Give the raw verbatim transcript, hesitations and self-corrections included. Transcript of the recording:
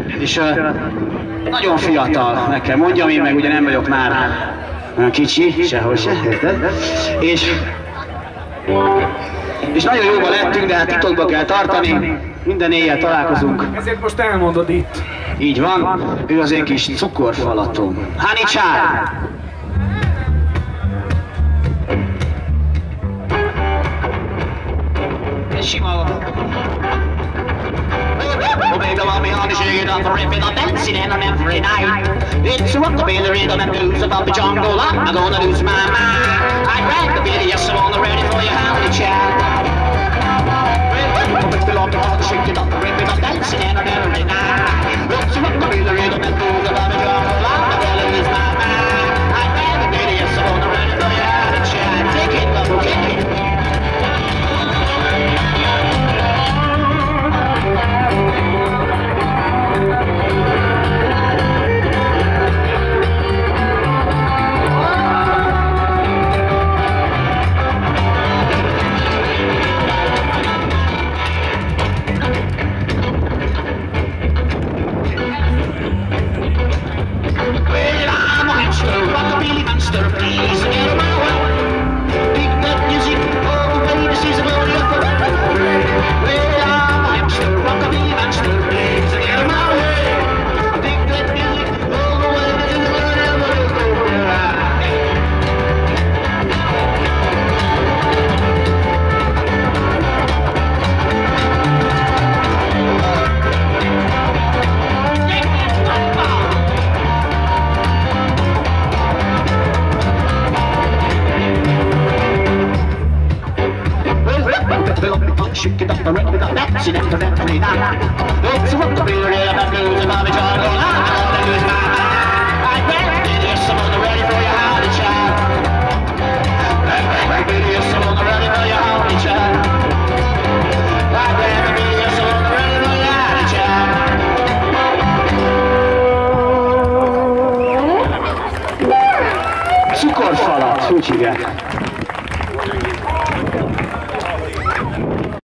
És uh, nagyon fiatal, meg kell mondjam, én meg ugye nem vagyok már olyan kicsi, sehol se, érted? És, és nagyon jóban lettünk, de hát titokba kell tartani, minden éjjel találkozunk. Ezért most elmondod itt. Így van, ő az én kis cukorfalatom. Hanicsár! Ez sima. Oh baby, want me on the shade of the ribbon, I'm dancing in on every night. It's a rockabilly rhythm and blues above the jungle, I'm gonna lose my mind. I grab the beat, yes, I'm on the ready for your honey child. Oh baby, want me on the shade of the ribbon, I'm dancing in on every night. It's a rockabilly rhythm and blues above the jungle, I'm gonna lose my mind. I grab the beat, yes, I'm on the ready for your honey child. Take it, love, take it. Shake it up the ring, that's it, definitely not. It's a rockabilly rhythm and blues above the jungle, I'm gonna lose my mind. I grab it, yes, I'm on the ready for your honey child. I grab it, yes, I'm on the ready for your honey child. I grab it, yes, I'm on the ready for your honey child. Cukorfalat, úgy hívják.